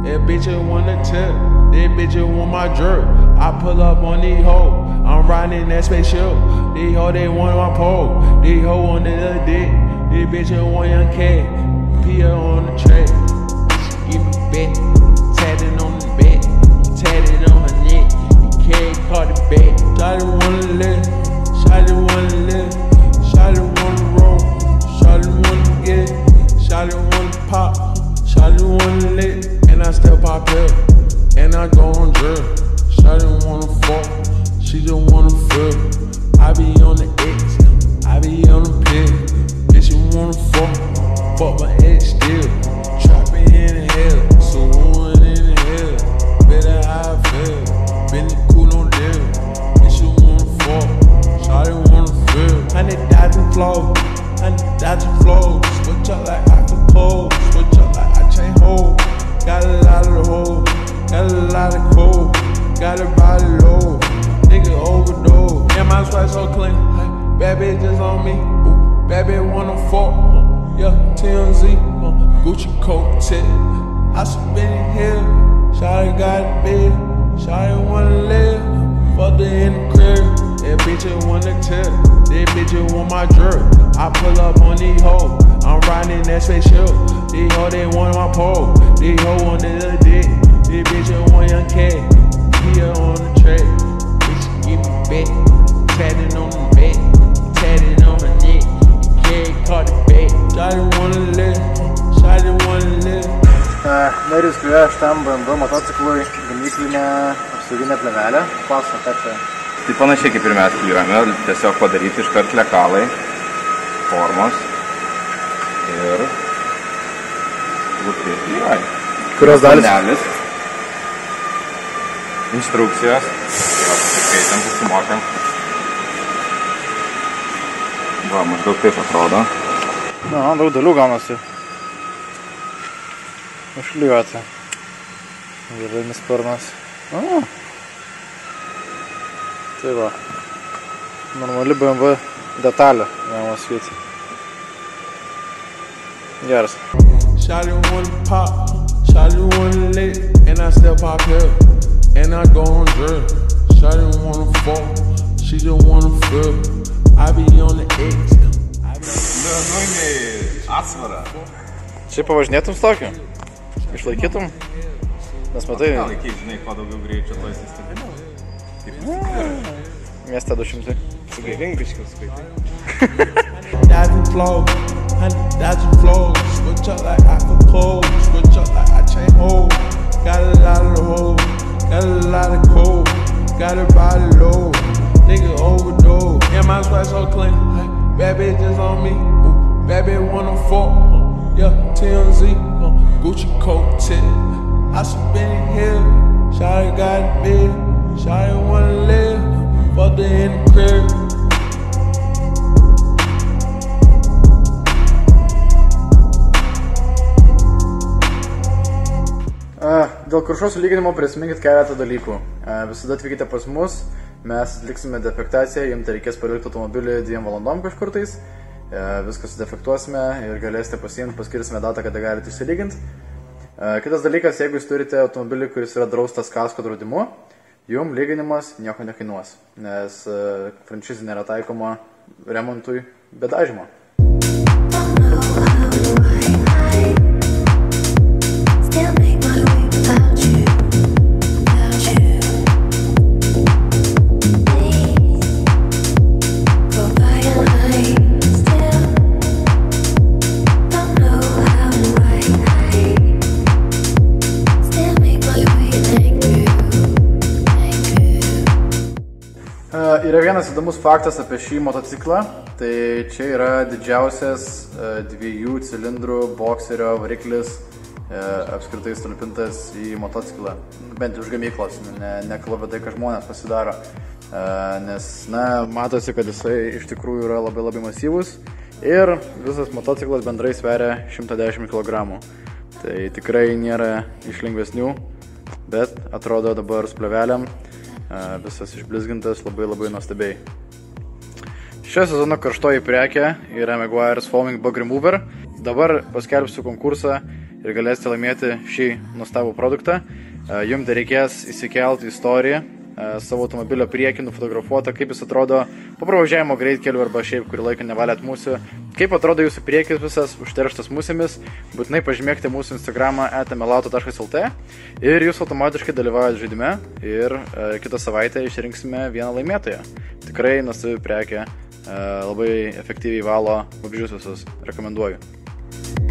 That bitch just wanna tip. That bitch just want my jerk. I pull up on these hoes. I'm riding that spaceship. These hoes, they want my pole. These hoes want the dick. This bitch just want young cat. Pia on the track. She give me back. Tatted on the back. Tatted on her neck. You can't call the back. Shawty wanna live. Shawty wanna live. Shawty wanna roll. Shawty wanna get. Shawty wanna pop. Shawty wanna lick. And I still pop up. And I go on drill. Shawty wanna fuck. She just wanna feel. I be on the X. I be on the pill. Bitch, you wanna fuck. Fuck my ex still. Trapping in the hell. So one in the hell. Better how I feel. Been cool on deal. Bitch, you wanna fuck. Shawty wanna feel. 100,000 flows. 100,000 flows. Switch up like I can pull. Switch up like I chain hold. Got a lot of the hole. Got a lot of cold. Got a body low. Nigga overdose. Yeah, my swag so clean. Bad bitch just on me. Ooh, bad bitch wanna fuck. Yeah, TMZ. Gucci coat tip. I spin it here. Shawty got a bed. Shawty wanna live. Fuck her in the crib. That bitch just wanna tip. That bitch just want my jerk. I pull up on these hoes. I'm riding that spaceship. These hoes, they want my pole. These hoes want the dick. This bitch just want young cat. Here on the track. Bitch, give me back. Tatted on the back. Tatted on her neck. You can't call the back. Shawty wanna live. Shawty wanna live. Nerijus kliuoja šitam BMW motociklui gamyklinę apsauginę plėvelę. Pasako, ką čia? Tai panašiai kaip ir mes kliuojame, tiesiog padaryti iškart lekalai, formos ir kliuoja. Kurios dalis? Panelis, instrukcijos, skaitam, susimokam. Va, maždaug taip atrodo. Na, daug dalių gaunasi. Užklijuoti. Gerinis sparnas. Tai va. Normali BMW detalė, galima sakyti. Geras. Shawty wanna pop, shawty wanna lick, and I still pop here, and I go on drill. Shawty wanna fuck, she just wanna feel. I be on the X. Atsvara. Čia pavažinėtum su tokiu? Išlaikytum? Nes matai... Gal laikyti, žinai, kuo daugiau greičio to įsistebinau. Mieste 200. Sugaivink biškiau skaitai. 100,000 flows, 100,000 flows. Switch up like I can pull. Switch up like I chain hold. Got a lot of the hole. Got a lot of cold. Got a body low. Nigga overdose. Yeah, my swag so clean. Bad bitch just on me. Ooh, bad bitch wanna fuck. Yeah, TMZ. Gucci coat tip. I spin it here. Shawty got a bed. Shawty wanna live. Fuck her in the crib. Dėl taršos sulyginimo prisiminkit keletą dalykų. Visada atvykite pas mus, mes atliksime defektaciją, jums reikės palikti automobilį 2 valandom kažkurtais. Viską sudefektuosime ir galėsite pasiimti, paskirsime datą, kada galite išsilyginti. Kitas dalykas, jeigu jūs turite automobilį, kuris yra draustas kasko draudimu, jums lyginimas nieko nekainuos, nes franšizė nėra taikoma remontui be dažymo. Yra vienas įdomus faktas apie šį motociklą, tai čia yra didžiausias 2 cilindrų bokserio variklis apskritai talpintas į motociklą, bent už gamyklos, nekalbu apie tai, ką žmonės pasidaro, nes, matosi, kad jisai iš tikrųjų yra labai masyvus ir visas motociklas bendrai sveria 110 kg. Tai tikrai nėra iš lengvesnių, bet atrodo dabar su plėvelėm visas išblizgintas labai nuostabiai. Šio sezono karštoji prekė yra Meguiar's Foaming Bug Remover. Dabar paskelbsiu konkursą ir galėsite laimėti šį nuostabų produktą. Jums dar reikės įsikelti istoriją savo automobilio priekį, nufotografuotą, kaip jis atrodo po pravažiavimo greitkeliu arba šiaip kurį laiką nevalėt mūsų, kaip atrodo jūsų priekis visas užterštas musėmis. Būtinai pažymėkite mūsų Instagramą @melauto.lt ir jūs automatiškai dalyvaujate žaidime ir kitą savaitę išrinksime vieną laimėtoją. Tikrai nuostabi prekė, labai efektyviai valo vabzdžius visus, rekomenduoju.